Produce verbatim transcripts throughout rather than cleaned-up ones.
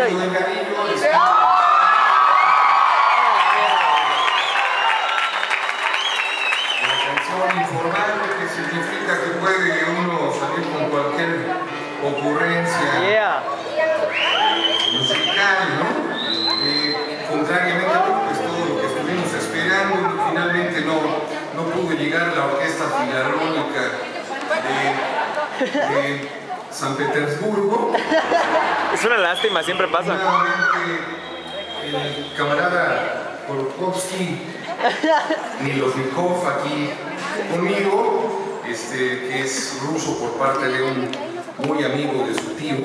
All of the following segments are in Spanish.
güey. Informal, que significa que puede uno salir con cualquier ocurrencia Yeah. musical, ¿no? Eh, contrariamente a pues, todo lo que estuvimos esperando, finalmente no, no pudo llegar la Orquesta Filarmónica de, de San Petersburgo. Es una lástima, siempre pasa. Nuevamente, el camarada Kolkovsky Milosnikov aquí conmigo, este, que es ruso por parte de un muy amigo de su tío.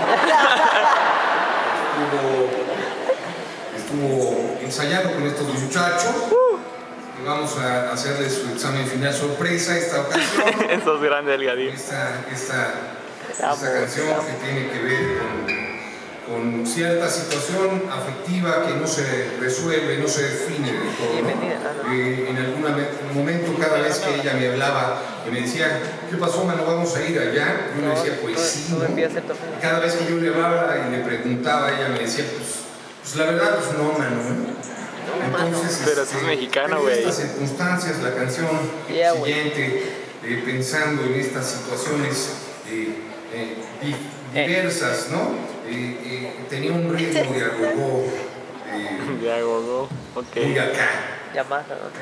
Estuvo, estuvo ensayando con estos muchachos y vamos a hacerle su examen final sorpresa esta ocasión. Eso es grande, Delgadillo. Esta, esta, esta canción que tiene que ver con con cierta situación afectiva que no se resuelve, no se define del todo, ¿no? Eh, en algún momento, cada vez que ella me hablaba y me decía, ¿qué pasó, mano? ¿Vamos a ir allá? Yo le decía, pues sí, ¿no? Cada vez que yo le hablaba y le preguntaba, ella me decía, pues, pues la verdad, pues no, mano, ¿no? Entonces, pero si es mexicana, güey. En estas circunstancias, la canción yeah, siguiente, eh, pensando en estas situaciones eh, eh, diversas, ¿no? Eh, eh, tenía un ritmo de agogó, eh, de agogó, ok. muy acá. Yamaha, ¿no?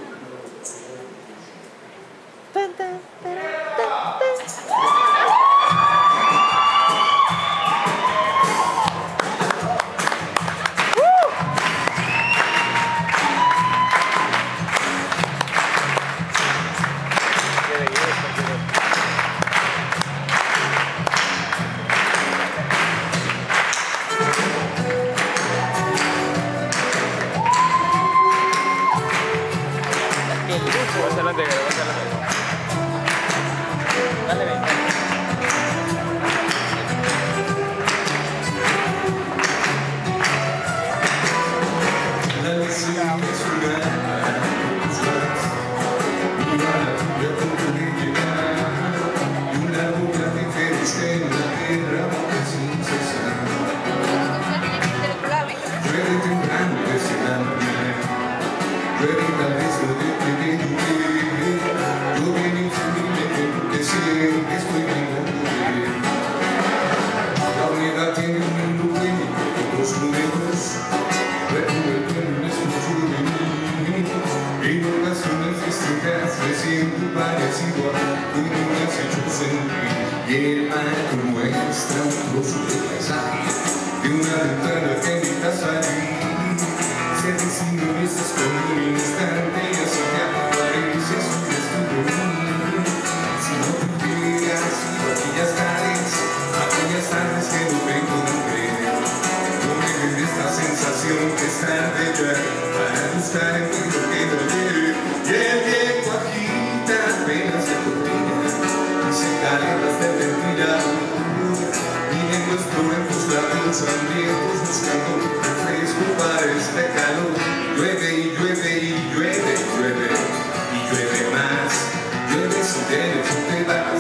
Y el mar muestra un trozo de paisaje de una ventana que invita a salir. Se disimulan esas con un instante y así te apareces un destino mío. Si no tuvieras sido aquellas tardes, aquellas tardes que no me encontré, no me ven esta sensación que es tarde ya para buscar en ti lo que no lleve. Y el viento agita apenas se cortina y se caletas de ventilador. Y en nuestro en tus labios hambrientos buscando un refresco para este calor. Llueve y llueve y llueve y llueve y llueve más. Llueve si de noche te vas.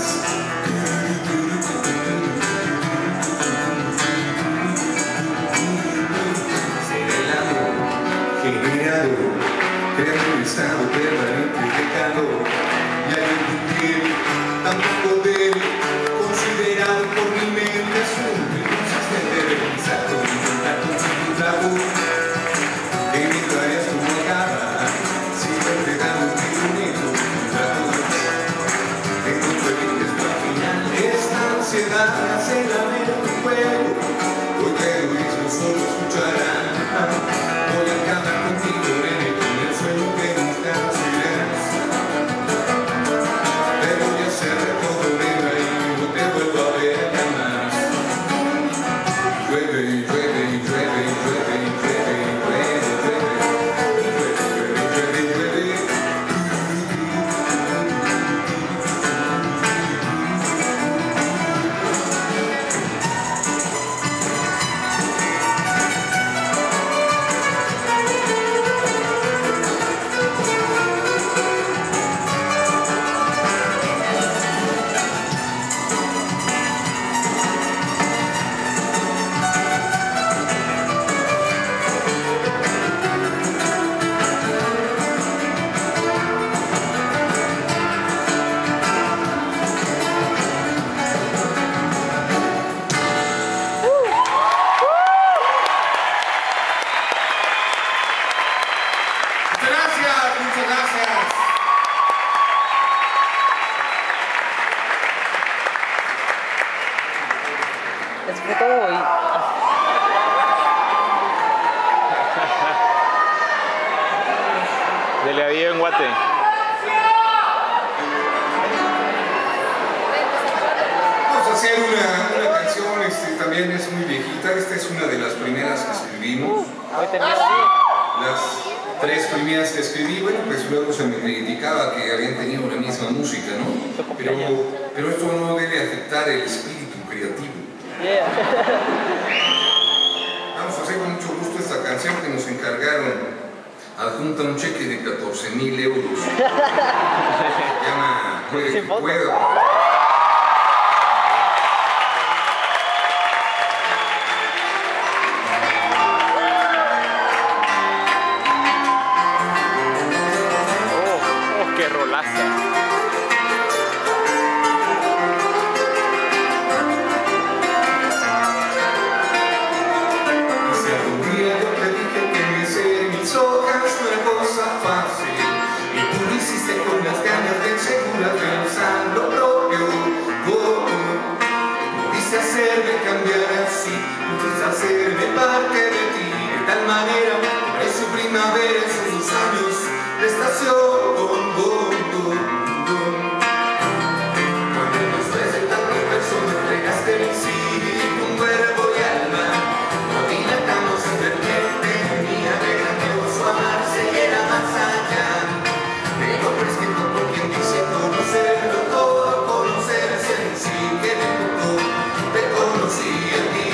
Ser el amor generado, crear un estado permanente de calor. Y hay en tu piel tanto poder considerado por mi mente azul. Entonces te debe pensar con mi contacto con tu trago. Que mi historia es como acaba, siempre dando un bonito trago. Tengo que vivir hasta el final. Esta ansiedad hace la vida tu juego. Hoy te lo mismo solo escucharán. Voy a cantar contigo, nene, con el sueño que nunca se Delgadillo en Guate. Vamos a hacer una, una canción, este, también es muy viejita. Esta es una de las primeras que escribimos. Hoy tenía Las tres primeras que escribí, bueno, pues luego se me criticaba que habían tenido la misma música, ¿no? Pero, pero esto no debe afectar el espíritu creativo. Yeah. Vamos a hacer con mucho gusto esta canción que nos encargaron. Adjunta un cheque de catorce mil euros. Se llama Puede que pueda. Hacerme cambiar así, puedes hacerme parte de ti de tal manera, es su primavera, son sus años de estación. Bum, bum, bum, bum. Cuando después de tantos besos me entregaste mi sí, con cuerpo y alma, no dilatamos eternamente, mía de grandioso amarse y era más allá. Pero prescrito por quien dice conocerlo todo, conocerse en sí, que de poco te conocí a ti.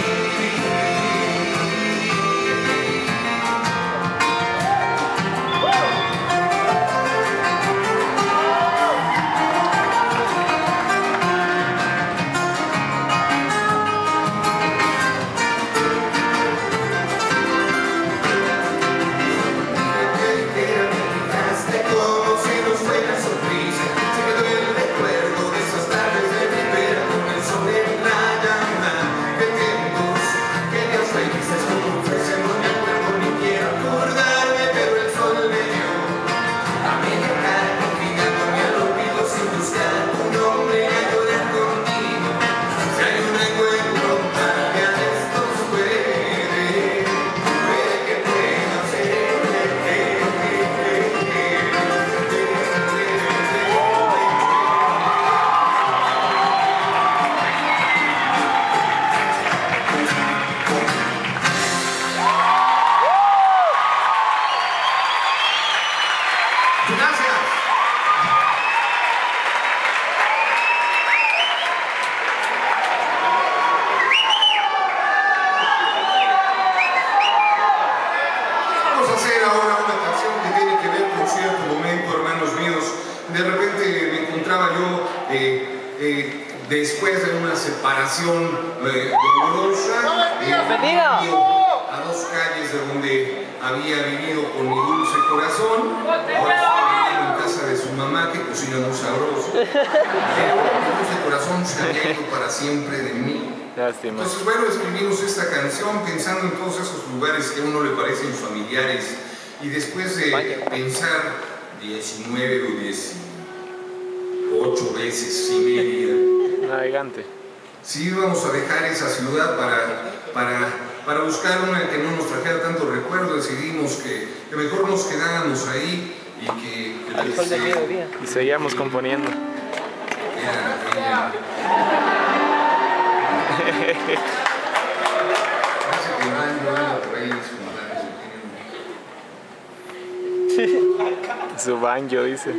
Después de una separación eh, dolorosa, eh, a dos calles de donde había vivido con mi dulce corazón, ahora está viviendo en casa de su mamá, que cocina muy sabroso. Pero mi dulce corazón se había ido para siempre de mí. Lástima. Entonces, bueno, escribimos esta canción pensando en todos esos lugares que a uno le parecen familiares, y después de pensar diecinueve o dieciocho veces y media, navegante. sí íbamos a dejar esa ciudad para, para, para buscar una que no nos trajera tanto recuerdo. Decidimos que, que mejor nos quedáramos ahí y que... Al sol del mediodía. Y seguíamos componiendo. Era, era, parece que Mario anda por ahí escuchando su banjo, dice.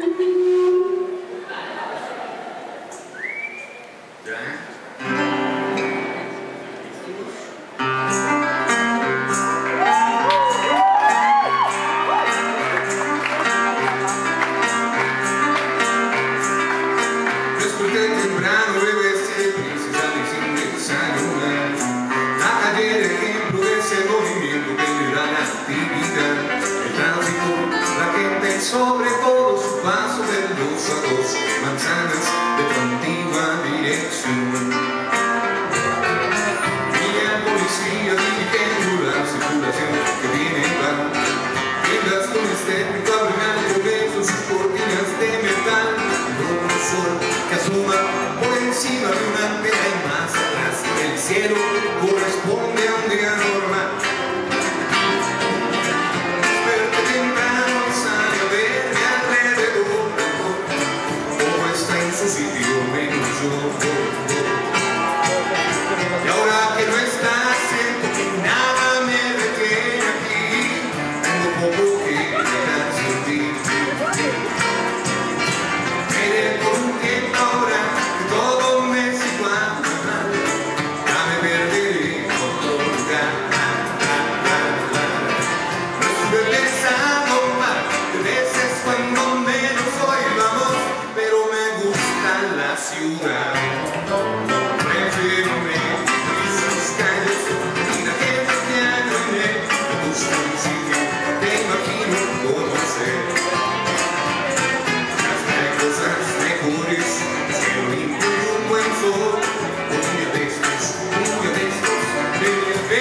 sobre todo su paso de dos a dos manzanas de tu antigua dirección. Y el policía dirigiendo la circulación que viene y va, mientras con este ritual blanco beso sus cortinas de metal, un sol que asoma por encima de una antena y más atrás el cielo corresponde a un día normal. Pero que temprano sale a ver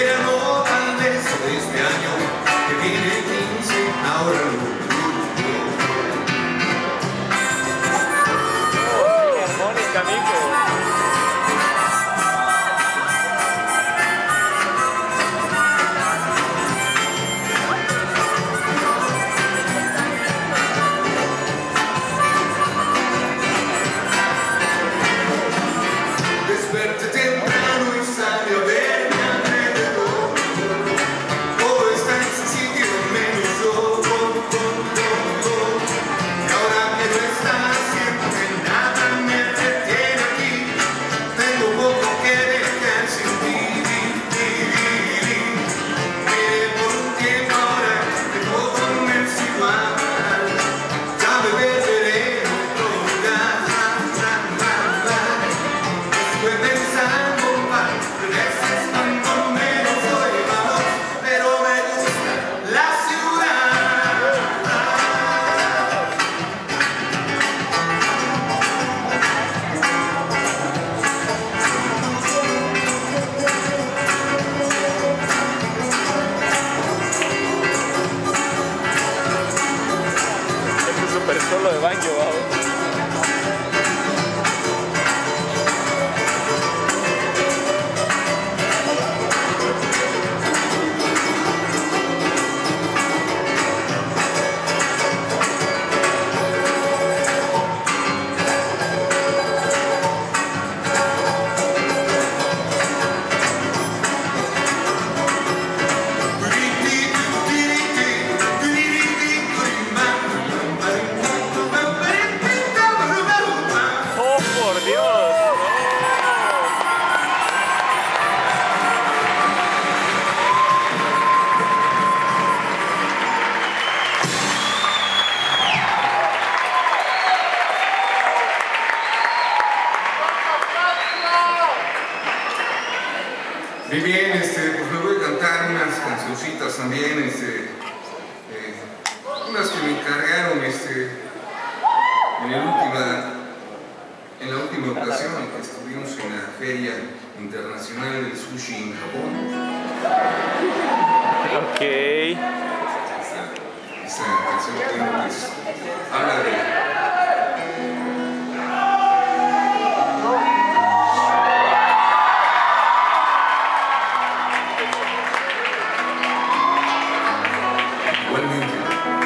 verano tal vez de este año que viene quince, ahora no. Armónica, mijo. Desperté temprano y salí a ver mi alrededor. Todo está en su sitio menos yo. Y ahora que no está haciendo que nada me detiene aquí, tengo poco que dejar sin ti. Miré por un tiempo ahora que todo me es igual. Ya me perderé en otro lugar. Estoy pensando un par de veces cuando menos hoy vamos, pero me gusta la ciudad. Este es súper solo de banjo, vamos. ¡Oh, por Dios! Muy bien, este, pues me voy a cantar unas cancioncitas también, este, eh, unas que me encargaron este, en, el última, en la última ocasión en que estuvimos en la Feria Internacional del Sushi en Japón. Ok. Esta, esta canción tiene, pues, habla de... Igualmente.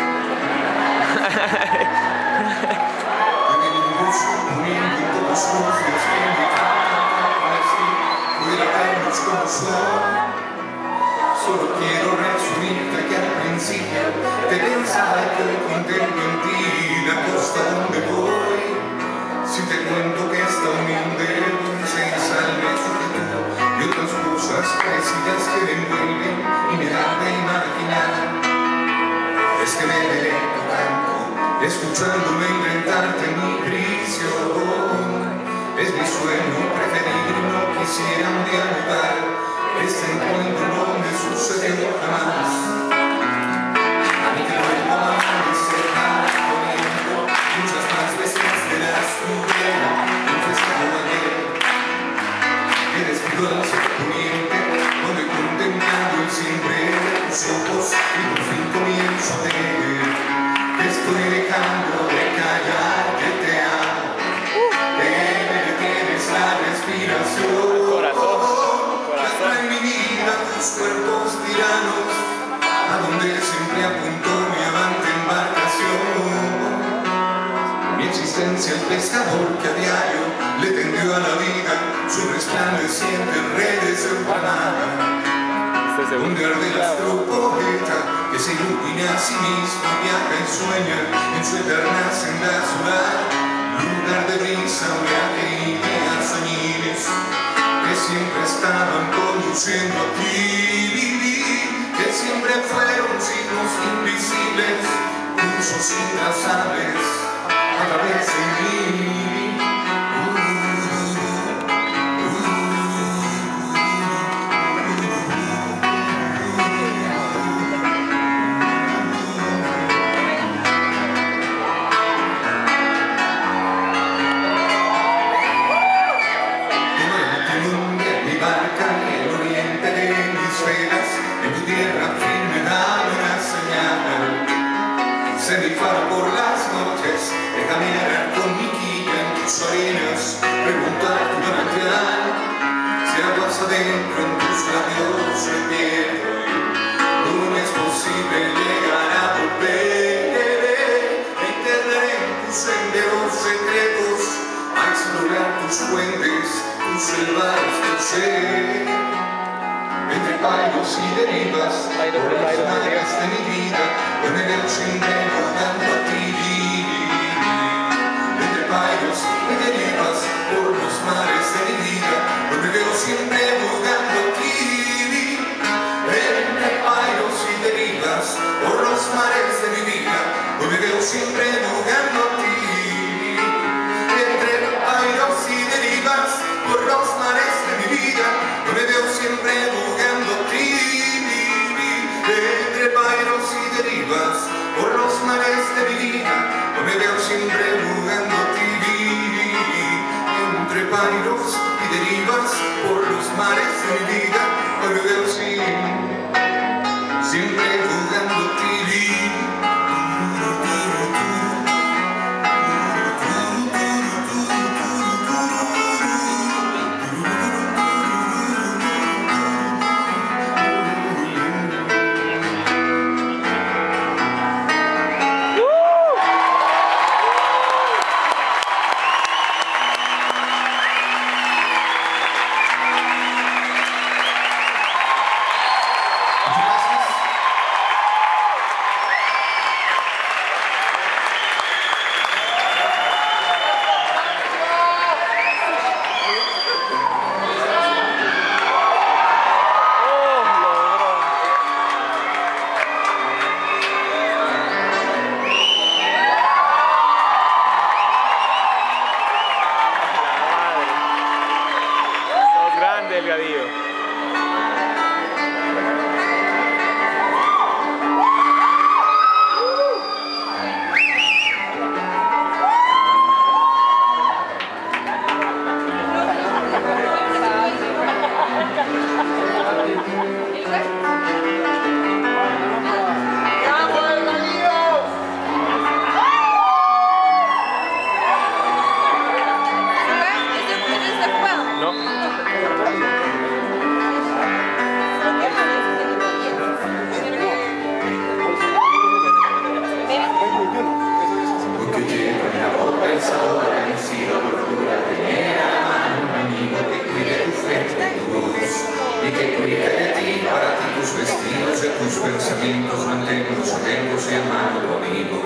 Yo me dibujo poniendo en todos los ojos que me cantan así, voy a darnos como son. Solo quiero resumirte que al principio te pensaba que hoy contemplo en ti la costa donde voy. Si te cuento que esta unión de dulce y salvaje y otras cosas parecidas que me envuelven y me dan de imaginar. Es que me deleito tanto, escuchándome inventarte mi prisión. Es mi sueño preferido, no quisiera un día lugar. Este encuentro no me sucedió jamás. A mí que vuelvo a amanecer poniendo muchas más veces de las que hubiera empezado ayer. Que despido al sol poniente, donde contemplando el siempre de tus ojos y por fin comienzo a ver que estoy dejando de callar, que te amo, que me detienes la respiración. En mi vida tus cuerpos tiranos, a donde siempre apuntó mi avante embarcación. Mi existencia el pescador que a diario le tendió a la vida su resplandeciente redes empanadas. Donde arde el astro poeta que se ilumina a sí mismo, viaja y sueña en su eterna senda azul. Lugar de brisa, oleaje y ideas soñiles que siempre estaban conduciendo a ti, que siempre fueron signos invisibles, cursos intrazables a través de mí. se pierde. No es posible llegar a volver. Me enterraré en tus senderos secretos, a explorar tus puentes, tus selvas, tu ser. Entre pairos y derivas, por las mares de mi vida, yo me veo siempre jugando a ti. Entre pairos y derivas, por los mares de mi vida, yo me veo siempre jugando a ti. Entre pairos y derivas, por los mares de mi vida, yo me veo siempre jugando a ti. Entre pairos y derivas, por los mares de mi vida, yo me veo siempre jugando a ti. Entre pairos y derivas, por los mares de mi vida, yo me veo siempre jugando a ti. Entre pairos y derivas, por los mares de mi vida, yo me veo siempre, siempre jugando a ti. Delgadillo. Y que cuide de ti, para ti tus vestidos, de tus pensamientos, manténlos atentos y amando conmigo.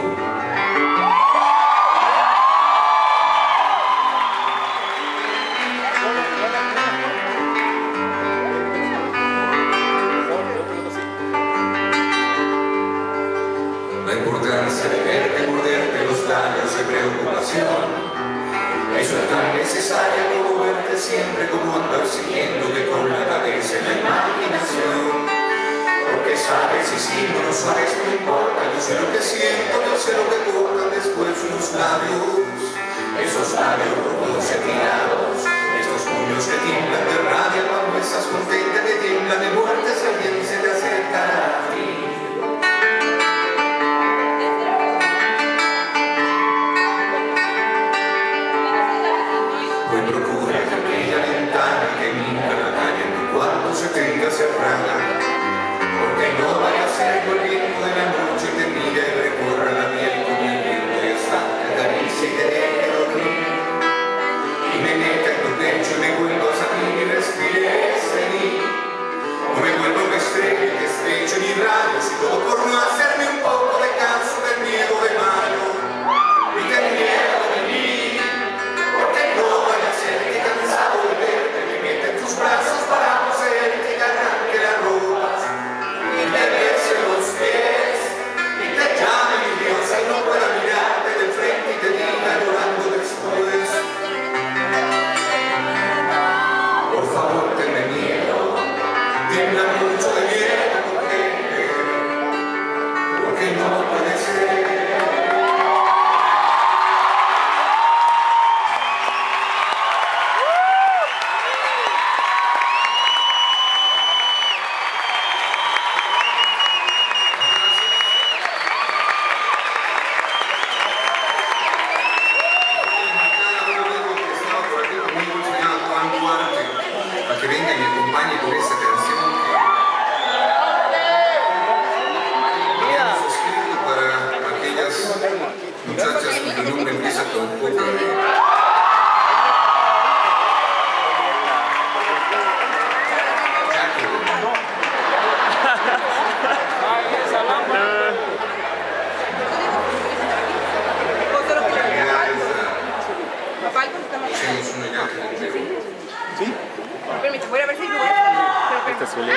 La importancia de verte morderte los labios de preocupación, eso es tan necesario como verte siempre, como andar siguiéndote con la cabeza en la imaginación. Porque sabes y si no lo sabes no importa, yo sé lo que siento, yo sé lo que cortan después unos labios, esos labios rojos etirados, estos puños que tiemblan de rabia cuando estás contenta, que tiemblan de muerte si alguien se te acerca a ti. Se tenga cerrada, porque no vaya a ser que el viento de la noche te mire y recorra la piel con el viento y hasta te acaricie y te deje dormir, y me meta en tu pecho y me vuelvas a mí y respires de mí, o me vuelvo una estrella que estreche mis rayos y todo por no hacerme un poco de caso del miedo de mano y del miedo de mí, porque no vaya a ser que cansado de verte me meta en tus brazos para te suele.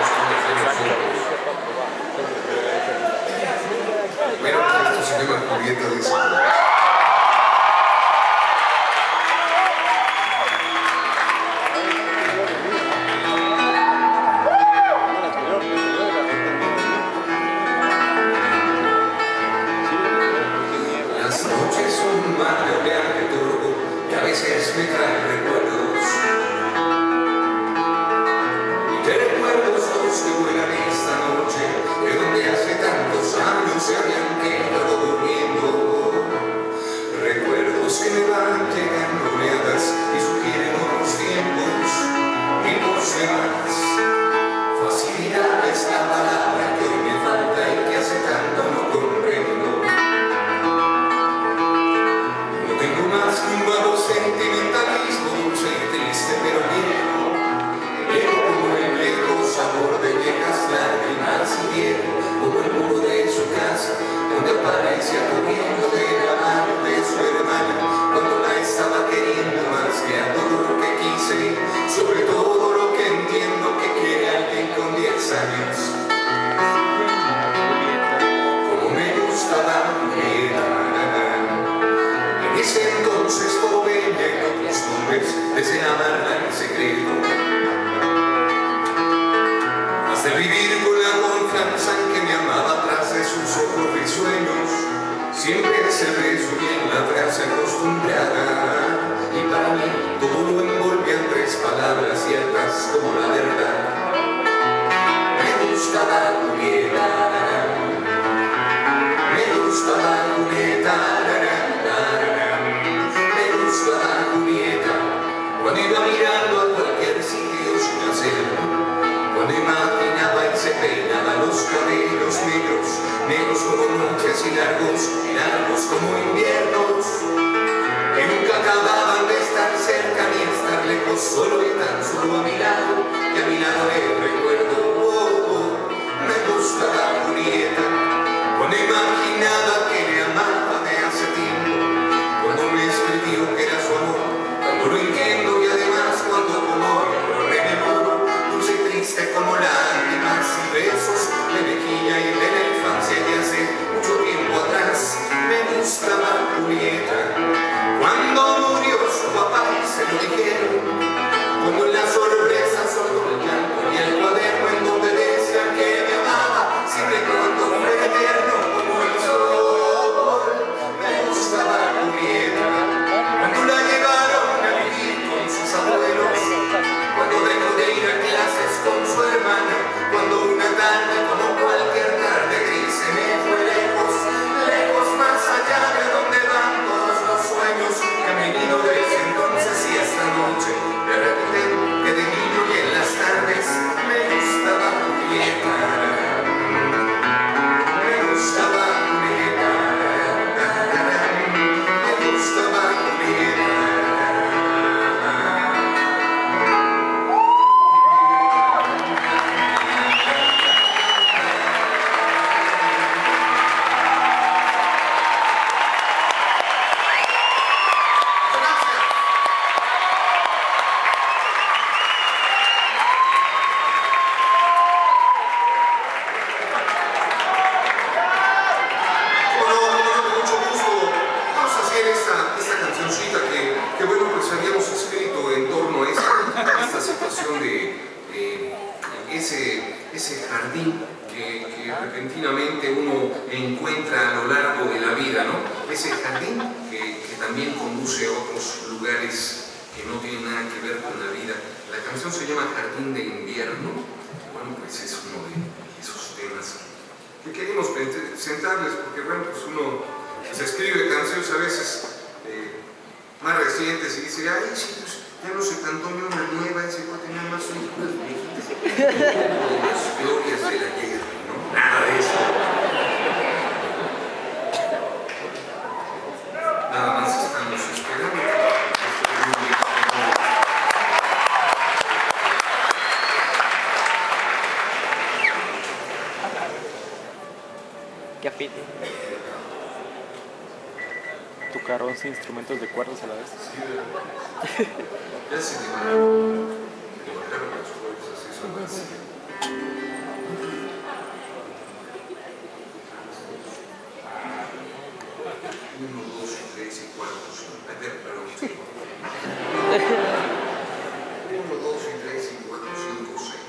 Bueno, pues esto se llama Julieta de Ese. Las noches son un mar de oleaje turbo que a veces me trae recuerdos. Y te recuerdo los que vuelan esta noche, de donde hace tantos años se habían quedado durmiendo. Recuerdos que me van llegando oleadas y sugieren otros tiempos y por demás. Facilidad es la palabra que hoy me falta y que hace tanto no comprendo. No tengo más que un vago sentimentalismo, dulce y triste pero viejo. Viejo como el viejo sabor de viejas lágrimas y viejo como el muro de su casa, donde aparecía corriendo de la mano de su hermana cuando la estaba queriendo más que a todo lo que quise, sobre todo lo que entiendo que quiere alguien con diez años. Como me gustaba Julieta, en ese entonces joven y en otros nombres deseabarla en secreto. Hasta vivir con la confianza en que me amaba tras de sus ojos risueños, siempre se beso y en la frase acostumbrada, y para mí todo lo envolvía en tres palabras ciertas como la verdad. Me gustaba Julieta, me gustaba Julieta, me gustaba Julieta, cuando iba mirando a cualquier sitio sin hacerlo, cuando imaginaba y se peinaba los cabellos negros, negros como noches y largos, largos como inviernos, que nunca acababan de estar cerca ni estar lejos, solo y tan solo a mi lado, que a mi lado le recuerdo. Oh, oh, me gustaba Julieta, cuando imaginaba que le amaba de hace tiempo, cuando me escribió que era su amor, cuando lo entiendo y además cuando como hoy lo rememoro, dulce y triste como lágrimas y besos de mejilla y de la infancia de hace mucho tiempo atrás. Me gustaba Julieta, cuando murió su papá y se lo dijeron, cuando en la sorpresa soltó el llanto y el cuaderno en donde decía que me amaba, siempre cuando fue eterno como el sol. Me gustaba Julieta, cuando la llevaron a vivir con sus abuelos, cuando dejó de ir a clases con su hermana, cuando una tarde como cualquier tarde gris se me fue lejos, lejos más allá de donde van todos los sueños que han venido desde entonces y esta noche me repite que de niño y en las tardes me gustaba Julieta, me gustaba Julieta, me gustaba Julieta. Ese jardín que, que repentinamente uno encuentra a lo largo de la vida, ¿no? Ese jardín que, que también conduce a otros lugares que no tienen nada que ver con la vida. La canción se llama Jardín de Invierno. Bueno, pues es uno de esos temas que queremos presentarles, porque bueno, pues uno se escribe canciones a veces eh, más recientes y dice, ay, sí, pues ya no se cantó ni una nueva, ese puede tener más películas viejitas. Las glorias de la guerra, ¿no? Nada de eso. Nada más estamos esperando. ¿Qué apite? Tu carro once instrumentos de cuerdas a la vez. Ya se te va. Te bajaron las cuerdas, así algo así. Uno, dos, tres y cuatro, cinco. Ay, pero, pero, uno, dos, tres y cuatro, cinco, seis.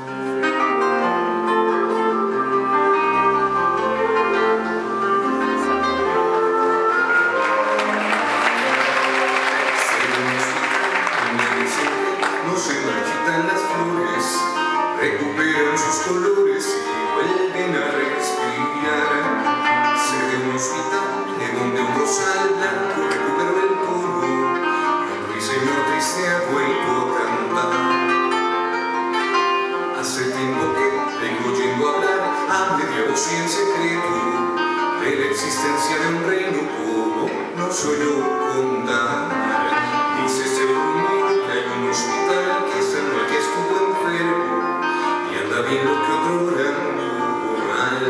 No se marchitan las flores, recuperan sus colores y vuelven a respirar. Sé de un hospital de donde un rosal blanco recuperó el polvo y un ruiseñor triste ha vuelto a cantar. Hace tiempo que vengo yendo a hablar a media voz y en secreto de la existencia de un reino como no soy yo contar. Dice ese rumor que hay un hospital que sanó al que estuvo enfermo y anda bien lo que otro era anduvo mal.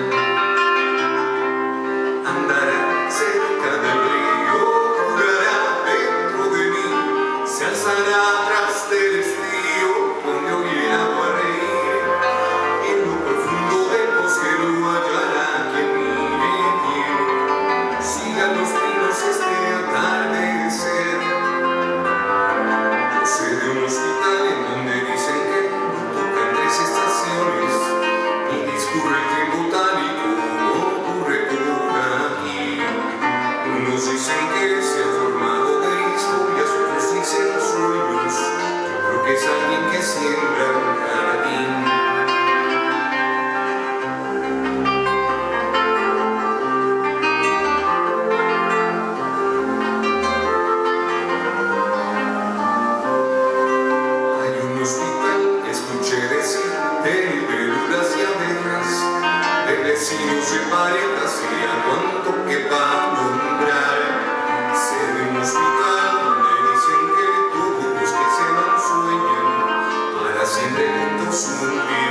Andará cerca del río, curará dentro de mí, se alzará atrás del estío donde oye el agua reír. En lo profundo del bosque lo hallará quien mire bien. Sigan los pinos este atardecer. Sé de un hospital en donde dicen que tocan tres estaciones y discurre el tren botánico, no ocurre por aquí. Unos dicen que se ha formado de historias, otros dicen sueños. Yo creo que es alguien que siembra un jardín. Vecinos de parejas y a cuánto que va a nombrar. Sé de un hospital donde dicen que todos los que se van sueñan para siempre juntos un día.